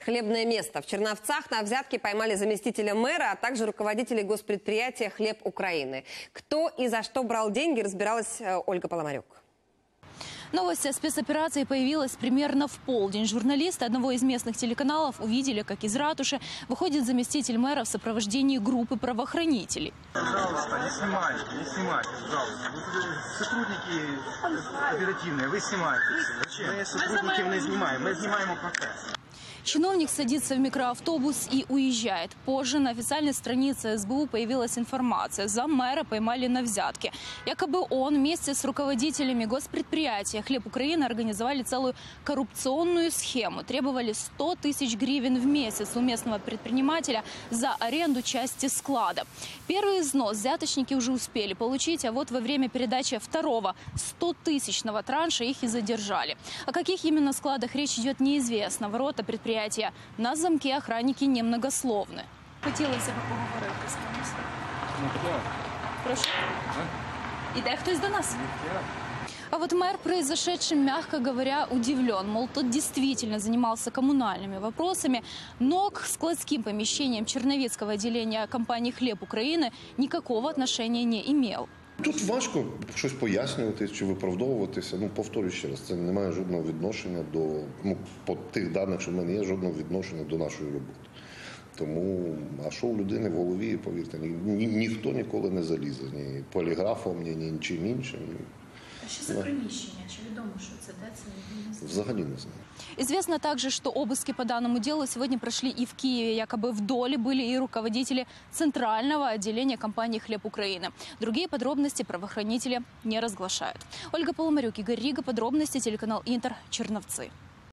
Хлебное место. В Черновцах на взятки поймали заместителя мэра, а также руководителей госпредприятия «Хлеб Украины». Кто и за что брал деньги, разбиралась Ольга Поломарюк. Новость о спецоперации появилась примерно в полдень. Журналисты одного из местных телеканалов увидели, как из ратуши выходит заместитель мэра в сопровождении группы правоохранителей. Пожалуйста, не снимайте, пожалуйста. Вы сотрудники оперативные, вы снимаете. Зачем? Мы сотрудников не снимаем, мы снимаем процесс. Чиновник садится в микроавтобус и уезжает. Позже на официальной странице СБУ появилась информация. Заммэра поймали на взятки. Якобы он вместе с руководителями госпредприятия «Хлеб Украины» организовали целую коррупционную схему. Требовали 100 тысяч гривен в месяц у местного предпринимателя за аренду части склада. Первый износ взяточники уже успели получить, а вот во время передачи второго 100-тысячного транша их и задержали. О каких именно складах речь идет, неизвестно. Ворота предприятия на замке, охранники немногословны. Хотілося б поговорити з кимось. Прошу. Іде хтось до нас? А вот мэр произошедшим, мягко говоря, удивлен. Мол, тот действительно занимался коммунальными вопросами, но к складским помещениям Черновецкого отделения компании «Хлеб Украины» никакого отношения не имел. Тут важко щось пояснювати чи виправдовуватися. Повторюю ще раз, це не має жодного відношення до, по тих даних, що в мене є, жодного відношення до нашої роботи. Тому, а що у людини в голові, повірте, ніхто ніколи не залізе, ні поліграфом, ні нічим іншим. А що за приміщення? Чи відомо, що це, де це? Взагалі не знаю. Известно также, что обыски по данному делу сегодня прошли и в Киеве. Якобы в доле были и руководители центрального отделения компании «Хлеб Украины». Другие подробности правоохранители не разглашают. Ольга Поломарюк, Игорь Рига. Подробности телеканал Интер. Черновцы.